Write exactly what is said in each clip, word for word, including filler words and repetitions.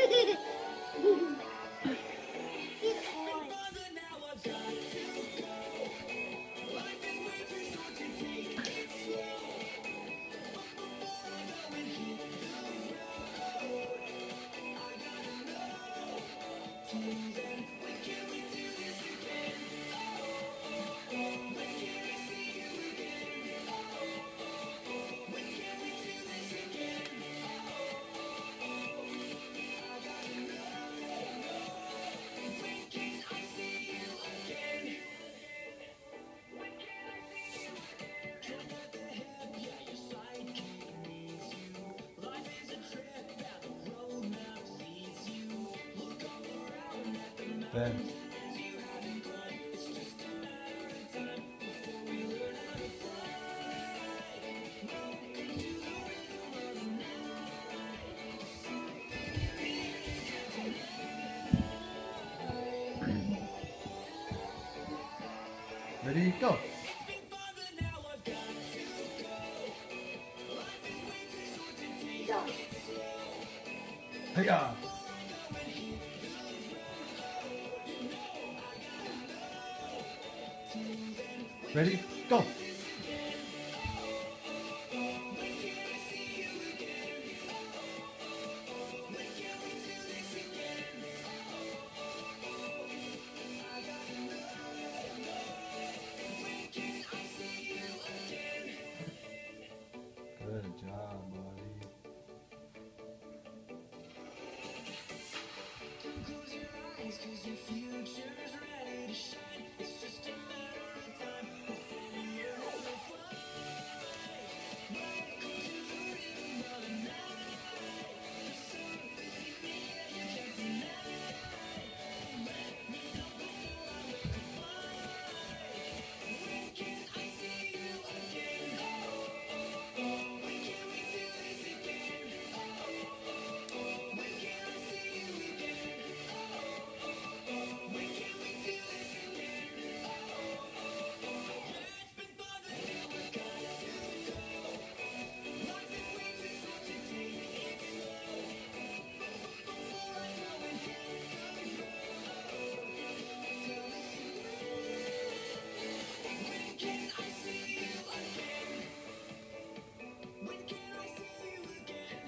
Ben. Ready, go. Hey-ya. Ready, go. Good job, buddy. Close your eyes, 'cause your future's ready to shine. It's just a matter of time before we all fly. Welcome to the rhythm of the night. The sun beneath me, and you can't deny. Let me know before I wake up fly. When can I see you again? When can we do this again? When can I see you again? When can we do this again? It's been fun, but now I got to go. Life is way too short to take it slow. Before I go and hit the road, tell me, when can I see you again? When can I see you again?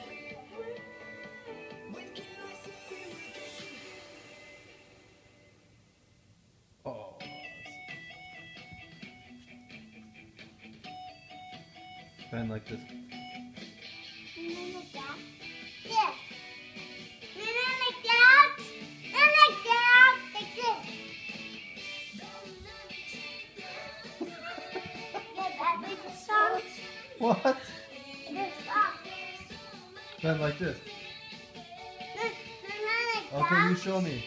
When can I see you again? Oh. Ben, like this. What? Ben, like this. Okay, you show me.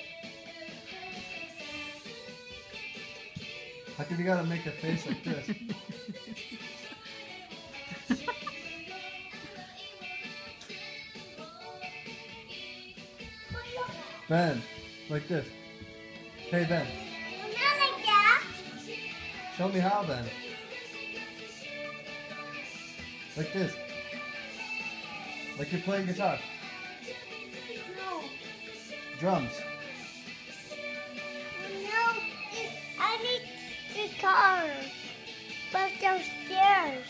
How come you gotta make a face like this? Ben, like this. Hey, Ben. Show me how, Ben. Like this. Like you're playing guitar. Drums. I need guitar, but downstairs.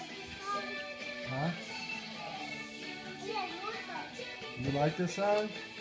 Huh? You like this song?